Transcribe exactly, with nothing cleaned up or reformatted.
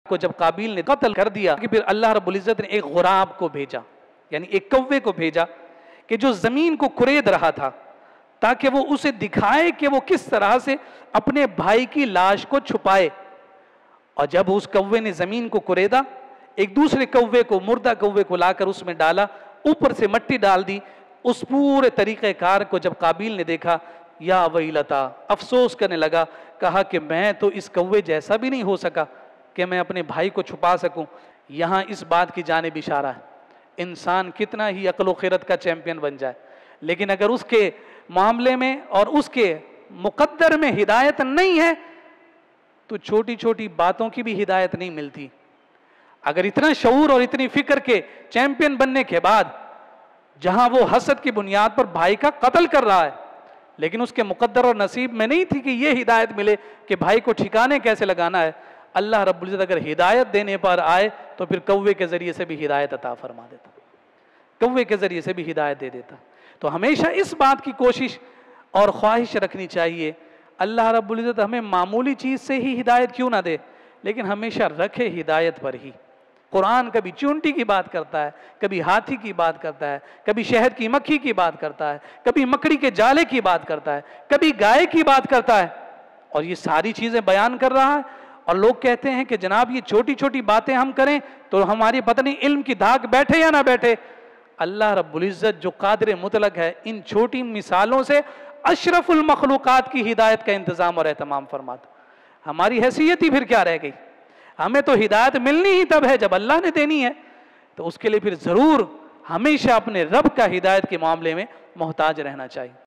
کو جب قابیل نے قتل کر دیا کہ پھر اللہ رب العزت نے ایک غراب کو بھیجا، یعنی ایک کوے کو بھیجا کہ جو زمین کو کھرید رہا تھا تاکہ وہ اسے دکھائے کہ وہ کس طرح سے اپنے بھائی کی لاش کو چھپائے۔ اور جب اس کوے نے زمین کو کھریدا، ایک دوسرے کوے کو، مردہ کوے کو لا کر اس میں ڈالا، اوپر سے مٹی ڈال دی۔ اس پورے طریقہ کار کو جب قابیل نے دیکھا، یا ویلتا، افسوس کرنے لگا، کہا کہ میں تو اس کوے جیسا بھی نہیں ہو سکا کہ میں اپنے بھائی کو چھپا سکوں۔ یہاں اس بات کی جانب اشارہ ہے، انسان کتنا ہی عقل و خیرت کا چیمپئن بن جائے، لیکن اگر اس کے معاملے میں اور اس کے مقدر میں ہدایت نہیں ہے تو چھوٹی چھوٹی باتوں کی بھی ہدایت نہیں ملتی۔ اگر اتنا شعور اور اتنی فکر کے چیمپئن بننے کے بعد جہاں وہ حسد کی بنیاد پر بھائی کا قتل کر رہا ہے، لیکن اس کے مقدر اور نصیب میں نہیں تھی کہ یہ ہدایت ملے کہ بھائی کو ٹھکانے کیسے لگانا ہے، اللہ رب العزت اگر ہدایت دینے پر آئے تو پھر کوے کے ذریعے سے بھی ہدایت عطا فرما دیتا، کوے کے ذریعے سے بھی ہدایت دے دیتا۔ تو ہمیشہ اس بات کی کوشش اور خواہش رکھنی چاہیے، اللہ رب العزت ہمیں معمولی چیز سے ہی ہدایت کیوں نہ دے، لیکن ہمیشہ رکھے ہدایت پر ہی۔ قرآن کبھی چونٹی کی بات کرتا ہے، کبھی ہاتھی کی بات کرتا ہے، کبھی شہد کی مکھی کی بات کرتا ہے، کبھی مکڑی کے جالے کی بات کرتا ہے، کبھی گائے کی بات کرتا ہے، اور یہ ساری چیزیں بیان کر رہا ہے۔ اور لوگ کہتے ہیں کہ جناب یہ چھوٹی چھوٹی باتیں ہم کریں تو ہماری پتہ نہیں علم کی دھاک بیٹھے یا نہ بیٹھے۔ اللہ رب العزت جو قادر مطلق ہے، ان چھوٹی مثالوں سے اشرف المخلوقات کی ہدایت کا انتظام اور اہتمام فرماتا۔ ہماری حیثیت ہی پھر کیا رہ گئی؟ ہمیں تو ہدایت ملنی ہی تب ہے جب اللہ نے دینی ہے، تو اس کے لیے پھر ضرور ہمیشہ اپنے رب کا ہدایت کے معاملے میں محتاج رہنا چاہیے۔